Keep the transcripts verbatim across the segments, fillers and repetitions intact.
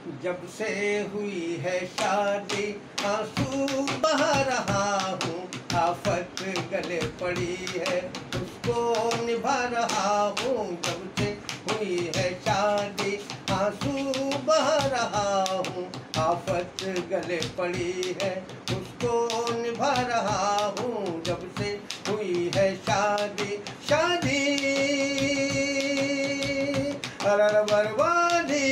जब से हुई है शादी आंसू बहा रहा हूँ, आफत गले पड़ी है उसको निभा रहा हूँ। जब से हुई है शादी आंसू बहा रहा हूँ, आफत गले पड़ी है उसको निभा रहा हूँ। जब से हुई है शादी शादी अरर बर्बादी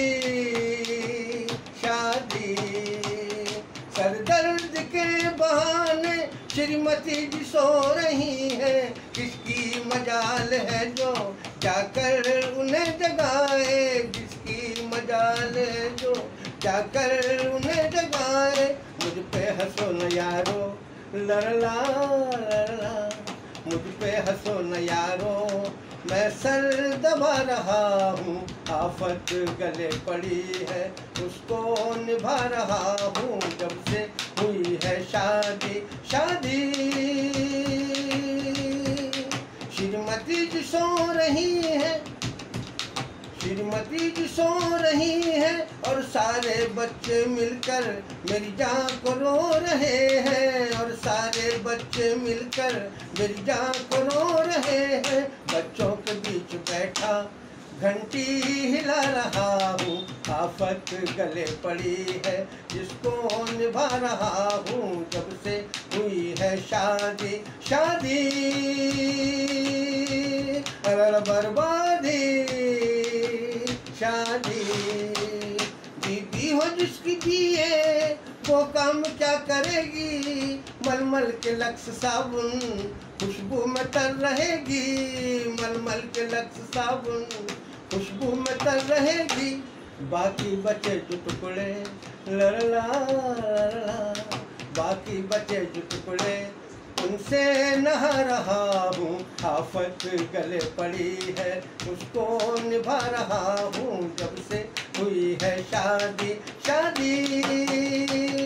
शादी, सर दर्द के बहाने श्रीमती जी सो रही है। किसकी मजाल है जो जाकर उन्हें जगाए, जिसकी मजाल है जो जाकर उन्हें जगाए। मुझ पे हंसो न यारो लड़ला लड़ला, मुझ पे हंसो न यारो मैं सर दबा रहा हूँ। आफत गले पड़ी है उसको निभा रहा हूँ। जब से हुई है शादी शादी, श्रीमती जी सो रही है, श्रीमती जी सो रही है और सारे बच्चे मिलकर मेरी जान को रो रहे हैं। और सारे बच्चे मिलकर मेरी जान को रो रहे हैं। बच्चों के बीच बैठा घंटी हिला रहा हूँ, आफत गले पड़ी है जिसको निभा रहा हूँ। जब से हुई है शादी शादी अरर बर्बादी शादी। बीबी हो जिसकी बीए वो काम क्या करेगी, मलमल के लक्स साबुन खुशबू में तर रहेगी। मलमल के लक्स साबुन खुशबू में तर रहेगी। बाकी बचे जो टुकड़े लड़ला लड़ला, बाकी बचे जो टुकड़े उनसे नहा रहा हूँ। आफत गले पड़ी है उसको निभा रहा हूँ। जब से हुई है शादी शादी